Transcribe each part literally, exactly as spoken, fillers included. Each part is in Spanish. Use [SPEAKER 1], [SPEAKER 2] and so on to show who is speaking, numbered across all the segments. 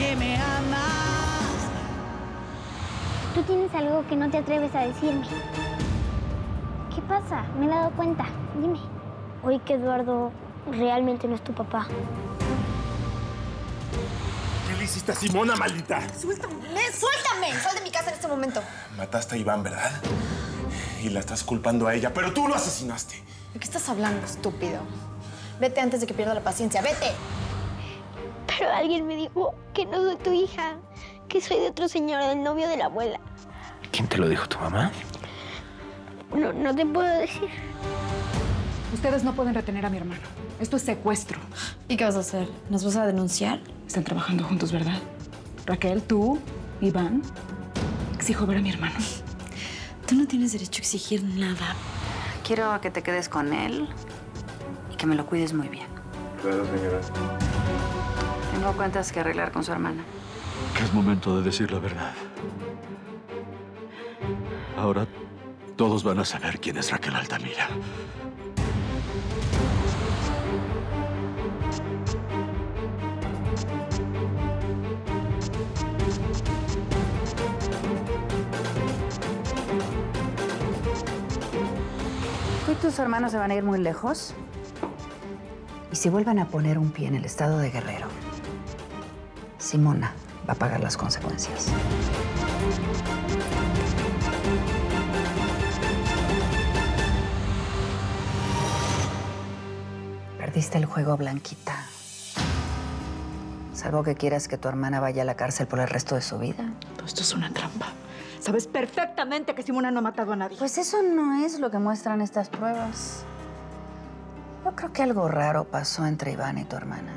[SPEAKER 1] que me amas.
[SPEAKER 2] Tú tienes algo que no te atreves a decirme. ¿Qué pasa? Me he dado cuenta. Dime. Oí que Eduardo realmente no es tu papá.
[SPEAKER 3] ¿Qué le hiciste a Simona, maldita?
[SPEAKER 4] ¡Suéltame! ¡Suéltame! Sal de mi casa en este momento.
[SPEAKER 3] Mataste a Iván, ¿verdad? Y la estás culpando a ella, pero tú lo asesinaste.
[SPEAKER 4] ¿De qué estás hablando, estúpido? Vete antes de que pierda la paciencia. ¡Vete!
[SPEAKER 2] Pero alguien me dijo que no soy tu hija, que soy de otro señor, el novio de la abuela.
[SPEAKER 5] ¿Quién te lo dijo, tu mamá?
[SPEAKER 2] No, no te puedo decir.
[SPEAKER 6] Ustedes no pueden retener a mi hermano. Esto es secuestro.
[SPEAKER 4] ¿Y qué vas a hacer? ¿Nos vas a denunciar?
[SPEAKER 6] Están trabajando juntos, ¿verdad? Raquel, tú, Iván. Exijo ver a mi hermano.
[SPEAKER 4] Tú no tienes derecho a exigir nada.
[SPEAKER 7] Quiero que te quedes con él y que me lo cuides muy bien.
[SPEAKER 3] Claro, señora.
[SPEAKER 7] Tengo cuentas que arreglar con su hermana.
[SPEAKER 5] Que es momento de decir la verdad. Ahora todos van a saber quién es Raquel Altamira.
[SPEAKER 7] Tú y tus hermanos se van a ir muy lejos. Y si vuelven a poner un pie en el estado de Guerrero, Simona va a pagar las consecuencias. Perdiste el juego, Blanquita. Salvo que quieras que tu hermana vaya a la cárcel por el resto de su vida.
[SPEAKER 6] Todo esto es una trampa. Sabes perfectamente que Simona no ha matado a nadie.
[SPEAKER 7] Pues eso no es lo que muestran estas pruebas. Yo creo que algo raro pasó entre Iván y tu hermana.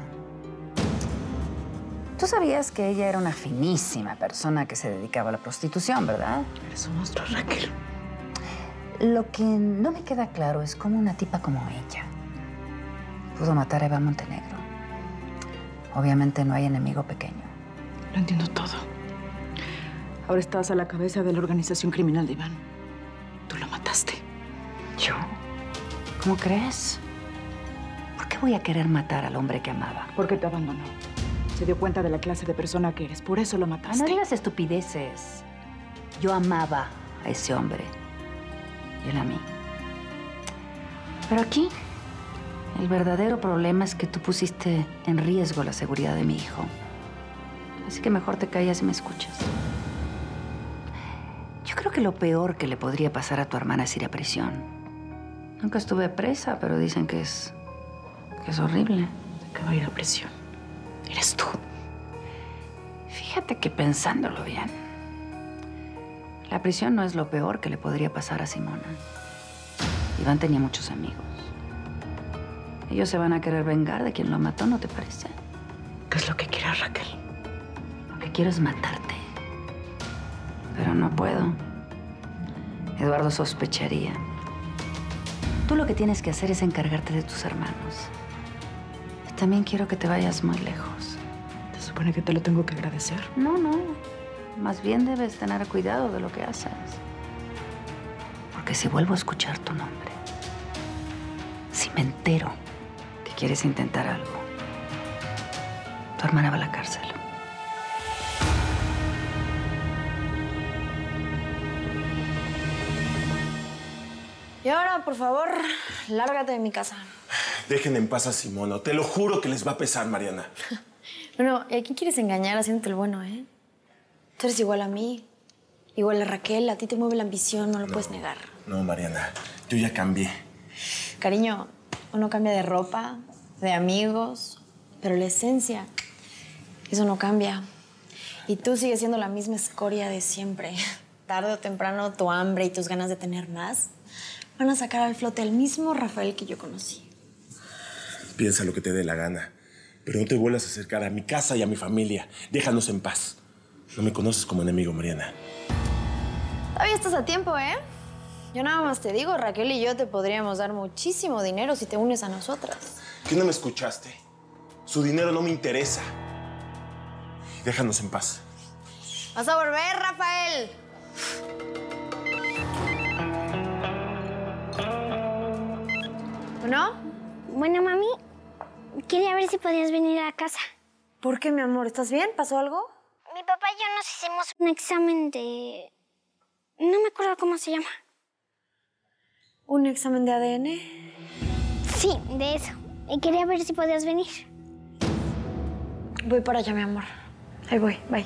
[SPEAKER 7] Tú sabías que ella era una finísima persona que se dedicaba a la prostitución, ¿verdad?
[SPEAKER 6] Eres un monstruo, Raquel.
[SPEAKER 7] Lo que no me queda claro es cómo una tipa como ella pudo matar a Iván Montenegro. Obviamente no hay enemigo pequeño.
[SPEAKER 6] Lo entiendo todo. Ahora estás a la cabeza de la organización criminal de Iván. Tú lo mataste.
[SPEAKER 7] ¿Yo? ¿Cómo crees? ¿Por qué voy a querer matar al hombre que amaba?
[SPEAKER 6] Porque te abandonó. Se dio cuenta de la clase de persona que eres. Por eso lo
[SPEAKER 7] Ah,
[SPEAKER 6] mataste.
[SPEAKER 7] no digas estupideces. Yo amaba a ese hombre. Y él a mí. Pero aquí, el verdadero problema es que tú pusiste en riesgo la seguridad de mi hijo. Así que mejor te callas y me escuchas. Yo creo que lo peor que le podría pasar a tu hermana es ir a prisión. Nunca estuve presa, pero dicen que es... que es horrible.
[SPEAKER 6] Que va a ir a prisión. Eres tú.
[SPEAKER 7] Fíjate que pensándolo bien, la prisión no es lo peor que le podría pasar a Simona. Iván tenía muchos amigos. Ellos se van a querer vengar de quien lo mató, ¿no te parece?
[SPEAKER 6] ¿Qué es lo que quieres, Raquel?
[SPEAKER 7] Lo que quiero es matarte. Pero no puedo. Eduardo sospecharía. Tú lo que tienes que hacer es encargarte de tus hermanos. Y también quiero que te vayas muy lejos.
[SPEAKER 6] ¿Se supone que te lo tengo que agradecer?
[SPEAKER 7] No, no. Más bien debes tener cuidado de lo que haces. Porque si vuelvo a escuchar tu nombre, si me entero que quieres intentar algo, tu hermana va a la cárcel.
[SPEAKER 4] Y ahora, por favor, lárgate de mi casa.
[SPEAKER 3] Dejen en paz a Simona. Te lo juro que les va a pesar, Mariana.
[SPEAKER 4] Bueno, ¿y a quién quieres engañar haciéndote el bueno, eh? Tú eres igual a mí, igual a Raquel. A ti te mueve la ambición, no lo
[SPEAKER 3] No,
[SPEAKER 4] puedes negar.
[SPEAKER 3] No, Mariana. Yo ya cambié.
[SPEAKER 4] Cariño, uno cambia de ropa, de amigos, pero la esencia, eso no cambia. Y tú sigues siendo la misma escoria de siempre. Tarde o temprano, tu hambre y tus ganas de tener más van a sacar al flote al mismo Rafael que yo conocí.
[SPEAKER 3] Piensa lo que te dé la gana. Pero no te vuelvas a acercar a mi casa y a mi familia. Déjanos en paz. No me conoces como enemigo, Mariana.
[SPEAKER 4] Todavía estás a tiempo, ¿eh? Yo nada más te digo, Raquel y yo te podríamos dar muchísimo dinero si te unes a nosotras.
[SPEAKER 3] ¿Qué no me escuchaste? Su dinero no me interesa. Déjanos en paz.
[SPEAKER 4] ¡Vas a volver, Rafael! ¿No?
[SPEAKER 2] Bueno, mami, quería ver si podías venir a casa.
[SPEAKER 4] ¿Por qué, mi amor? ¿Estás bien? ¿Pasó algo?
[SPEAKER 2] Mi papá y yo nos hicimos un examen de... No me acuerdo cómo se llama.
[SPEAKER 4] ¿Un examen de A D N?
[SPEAKER 2] Sí, de eso. Y quería ver si podías venir.
[SPEAKER 4] Voy para allá, mi amor. Ahí voy, bye.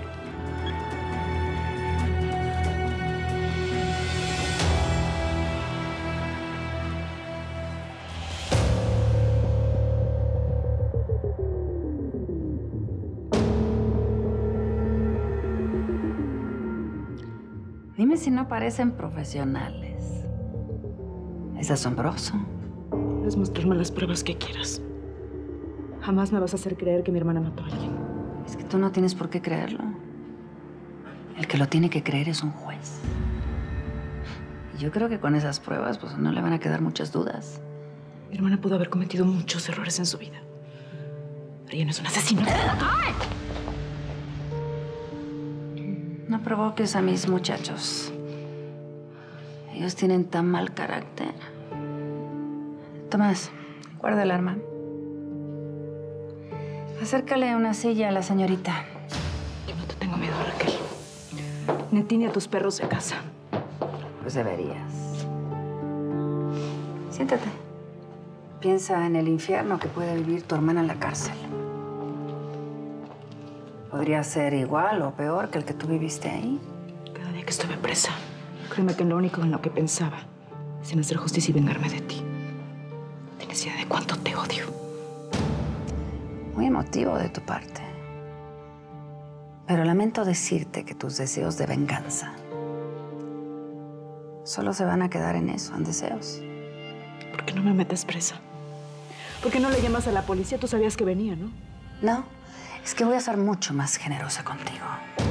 [SPEAKER 7] Dime si no parecen profesionales. Es asombroso.
[SPEAKER 6] Puedes mostrarme las pruebas que quieras. Jamás me vas a hacer creer que mi hermana mató a alguien.
[SPEAKER 7] Es que tú no tienes por qué creerlo. El que lo tiene que creer es un juez. Y yo creo que con esas pruebas, pues, no le van a quedar muchas dudas.
[SPEAKER 6] Mi hermana pudo haber cometido muchos errores en su vida. Pero ella no es una asesina.
[SPEAKER 7] ¡Ay! No provoques a mis muchachos. Ellos tienen tan mal carácter. Tomás, guarda el arma. Acércale una silla a la señorita.
[SPEAKER 6] Yo no te tengo miedo, Raquel. Ni a ti ni a tus perros de casa.
[SPEAKER 7] Pues deberías. Siéntate. Piensa en el infierno que puede vivir tu hermana en la cárcel. Podría ser igual o peor que el que tú viviste ahí.
[SPEAKER 6] Cada día que estuve presa, créeme que lo único en lo que pensaba es en hacer justicia y vengarme de ti. No tienes idea de cuánto te odio.
[SPEAKER 7] Muy emotivo de tu parte. Pero lamento decirte que tus deseos de venganza solo se van a quedar en eso, en deseos.
[SPEAKER 6] ¿Por qué no me metes presa? ¿Por qué no le llamas a la policía? Tú sabías que venía, ¿no?
[SPEAKER 7] No, es que voy a ser mucho más generosa contigo.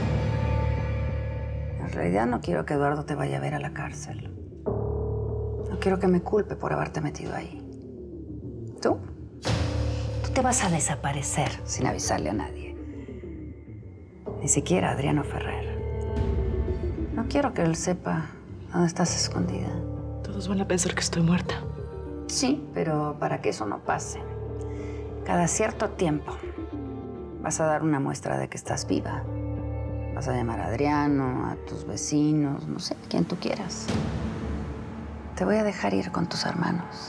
[SPEAKER 7] En realidad no quiero que Eduardo te vaya a ver a la cárcel. No quiero que me culpe por haberte metido ahí. ¿Tú? Tú te vas a desaparecer sin avisarle a nadie. Ni siquiera a Adriano Ferrer. No quiero que él sepa dónde estás escondida.
[SPEAKER 6] Todos van a pensar que estoy muerta.
[SPEAKER 7] Sí, pero para que eso no pase, cada cierto tiempo vas a dar una muestra de que estás viva. Vas a llamar a Adriano, a tus vecinos, no sé, a quien tú quieras. Te voy a dejar ir con tus hermanos.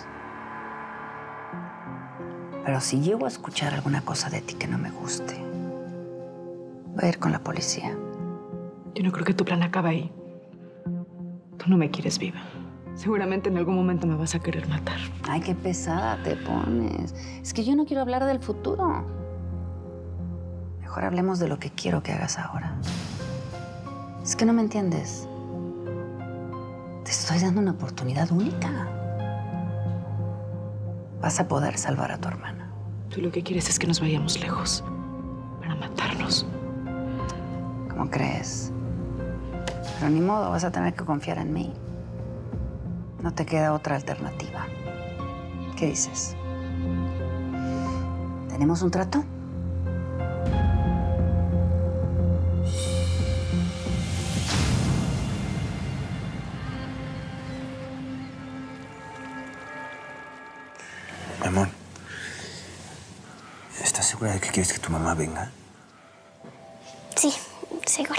[SPEAKER 7] Pero si llego a escuchar alguna cosa de ti que no me guste, voy a ir con la policía.
[SPEAKER 6] Yo no creo que tu plan acabe ahí. Tú no me quieres viva. Seguramente en algún momento me vas a querer matar.
[SPEAKER 7] Ay, qué pesada te pones. Es que yo no quiero hablar del futuro. Mejor hablemos de lo que quiero que hagas ahora. Es que no me entiendes. Te estoy dando una oportunidad única. Vas a poder salvar a tu hermana.
[SPEAKER 6] Tú lo que quieres es que nos vayamos lejos. Para matarnos.
[SPEAKER 7] ¿Cómo crees? Pero ni modo, vas a tener que confiar en mí. No te queda otra alternativa. ¿Qué dices? ¿Tenemos un trato?
[SPEAKER 5] Mi amor, ¿estás segura de que quieres que tu mamá venga?
[SPEAKER 2] Sí, segura.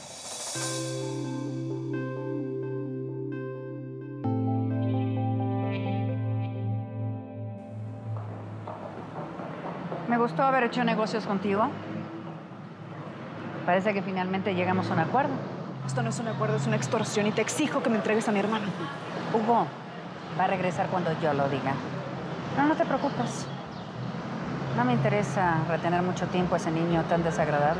[SPEAKER 7] Me gustó haber hecho negocios contigo. Parece que finalmente llegamos a un acuerdo.
[SPEAKER 6] Esto no es un acuerdo, es una extorsión y te exijo que me entregues a mi hermano.
[SPEAKER 7] Hugo va a regresar cuando yo lo diga. No, no te preocupes. No me interesa retener mucho tiempo a ese niño tan desagradable.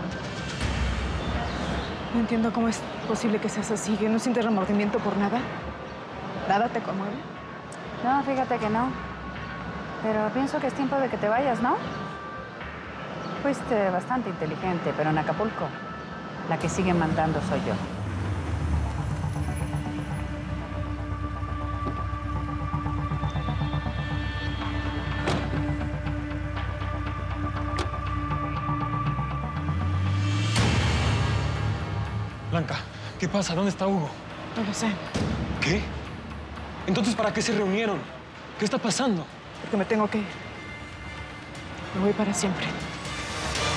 [SPEAKER 6] No entiendo cómo es posible que seas así, que no sientes remordimiento por nada. ¿Nada te conmueve?
[SPEAKER 7] No, fíjate que no. Pero pienso que es tiempo de que te vayas, ¿no? Fuiste bastante inteligente, pero en Acapulco la que sigue mandando soy yo.
[SPEAKER 8] Blanca, ¿qué pasa? ¿Dónde está Hugo?
[SPEAKER 6] No lo sé,
[SPEAKER 8] ¿Qué? Entonces, ¿para qué se reunieron? ¿Qué está pasando?
[SPEAKER 6] porque me tengo que ir. Me voy para siempre.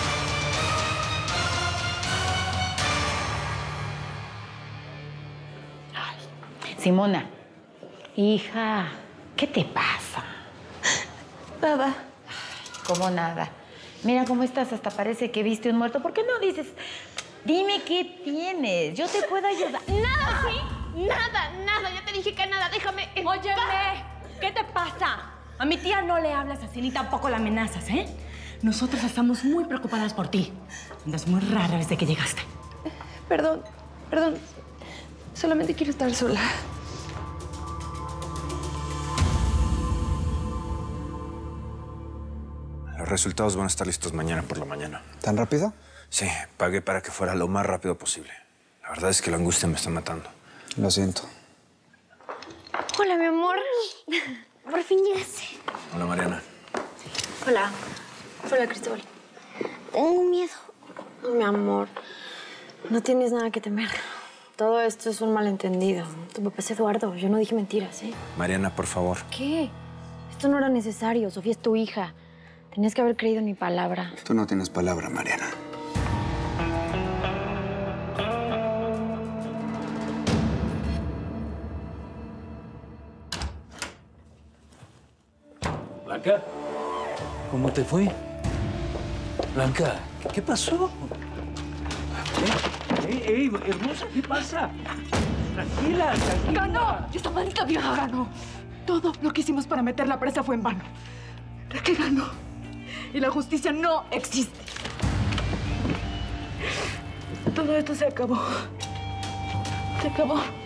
[SPEAKER 6] Simona, hija, ¿qué te pasa?
[SPEAKER 4] Nada.
[SPEAKER 6] ¿Cómo nada? Mira cómo estás, hasta parece que viste un muerto. ¿Por qué no dices, dime qué tienes? Yo te puedo ayudar.
[SPEAKER 2] Nada, ¿sí? Nada, nada. Ya te dije que nada. Déjame en paz.
[SPEAKER 9] Óyeme, ¿qué te pasa? A mi tía no le hablas así ni tampoco la amenazas, ¿eh? Nosotros estamos muy preocupadas por ti. Andas muy rara desde que llegaste.
[SPEAKER 4] Perdón, perdón. Solamente quiero estar sola.
[SPEAKER 10] Los resultados van a estar listos mañana por la mañana.
[SPEAKER 11] ¿Tan rápido?
[SPEAKER 10] Sí, pagué para que fuera lo más rápido posible. La verdad es que la angustia me está matando.
[SPEAKER 11] Lo siento.
[SPEAKER 2] Hola, mi amor. Por fin llegaste.
[SPEAKER 10] Hola, Mariana.
[SPEAKER 4] Hola. Hola, Cristóbal.
[SPEAKER 2] Tengo miedo.
[SPEAKER 4] Oh, mi amor, no tienes nada que temer. Todo esto es un malentendido. Tu papá es Eduardo. Yo no dije mentiras, ¿eh?
[SPEAKER 10] Mariana, por favor.
[SPEAKER 4] ¿Qué? Esto no era necesario. Sofía es tu hija. Tenías que haber creído en mi palabra.
[SPEAKER 11] Tú no tienes palabra, Mariana.
[SPEAKER 5] Blanca, ¿cómo te fue? Blanca, ¿qué, qué pasó? ¡Ey, ey, hermosa, qué pasa! Tranquila, tranquila.
[SPEAKER 6] ¡Ganó! ¡Esta maldita vieja ganó! Todo lo que hicimos para meterla presa fue en vano. Raquel ganó. Y la justicia no existe. Todo esto se acabó. Se acabó.